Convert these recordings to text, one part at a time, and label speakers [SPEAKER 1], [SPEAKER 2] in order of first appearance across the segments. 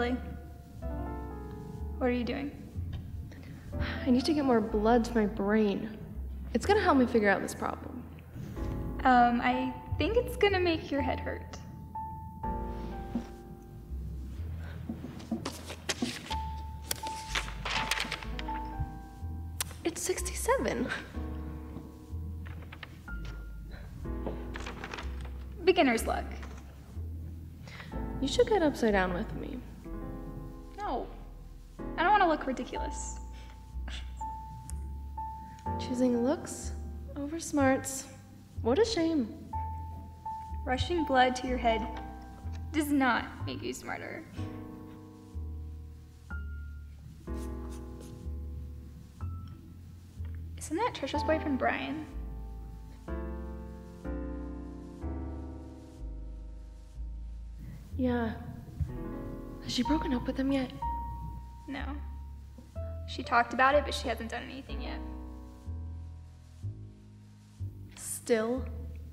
[SPEAKER 1] Lily. What are you doing?
[SPEAKER 2] I need to get more blood to my brain. It's gonna help me figure out this problem.
[SPEAKER 1] I think it's gonna make your head hurt.
[SPEAKER 2] It's 67.
[SPEAKER 1] Beginner's luck.
[SPEAKER 2] You should get upside down with me.
[SPEAKER 1] No, I don't want to look ridiculous.
[SPEAKER 2] Choosing looks over smarts. What a shame.
[SPEAKER 1] Rushing blood to your head does not make you smarter. Isn't that Trisha's boyfriend, Brian?
[SPEAKER 2] Yeah. Has she broken up with him yet?
[SPEAKER 1] No. She talked about it, but she hasn't done anything yet.
[SPEAKER 2] Still?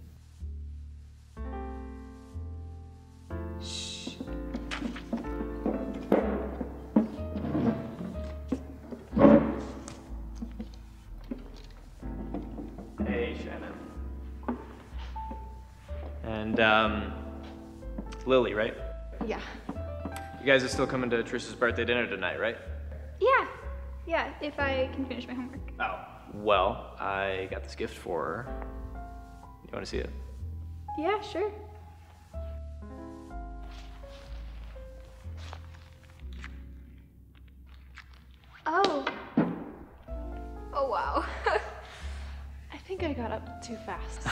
[SPEAKER 1] Shh.
[SPEAKER 3] Hey, Shannon. And, Lily, right?
[SPEAKER 2] Yeah.
[SPEAKER 3] You guys are still coming to Trisha's birthday dinner tonight, right?
[SPEAKER 1] Yeah, if I can finish my homework.
[SPEAKER 3] Oh. Well, I got this gift for her. You want to see it?
[SPEAKER 1] Yeah, sure. Oh. Oh, wow.
[SPEAKER 2] I think I got up too fast.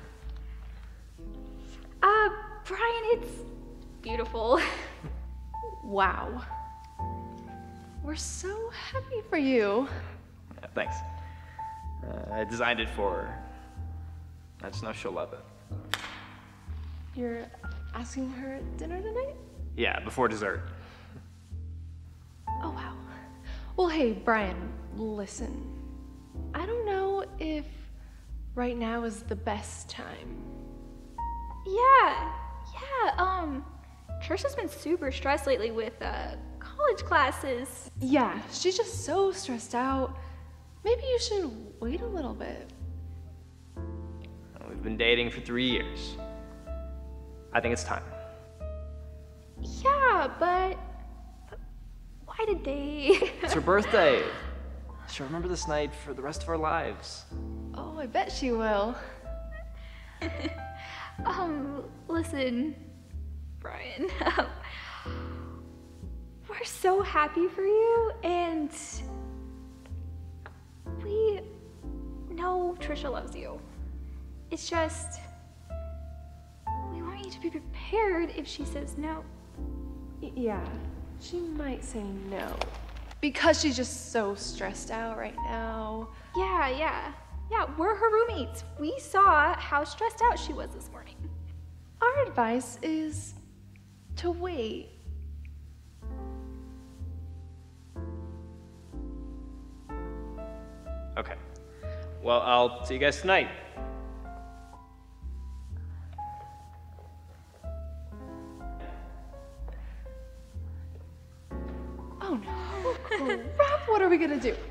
[SPEAKER 1] Brian, it's beautiful.
[SPEAKER 2] Wow. We're so happy for you.
[SPEAKER 3] Yeah, thanks. I designed it for her. I just know she'll love it.
[SPEAKER 2] You're asking her at dinner tonight?
[SPEAKER 3] Yeah, before dessert.
[SPEAKER 2] Oh, wow. Well, hey, Brian, listen. I don't know if right now is the best time.
[SPEAKER 1] Yeah, Trisha's been super stressed lately with, college classes.
[SPEAKER 2] Yeah, she's just so stressed out. Maybe you should wait a little bit.
[SPEAKER 3] We've been dating for 3 years. I think it's time.
[SPEAKER 1] Yeah, but why did they?
[SPEAKER 3] It's her birthday. She'll remember this night for the rest of our lives.
[SPEAKER 2] Oh, I bet she will.
[SPEAKER 1] Listen, Brian, we're so happy for you, and we know Trisha loves you. It's just, we want you to be prepared if she says no.
[SPEAKER 2] Yeah, she might say no. Because she's just so stressed out right now.
[SPEAKER 1] Yeah, we're her roommates. We saw how stressed out she was this morning.
[SPEAKER 2] Our advice is to wait.
[SPEAKER 3] Okay. Well, I'll see you guys tonight.
[SPEAKER 2] Oh no, crap, what are we gonna do?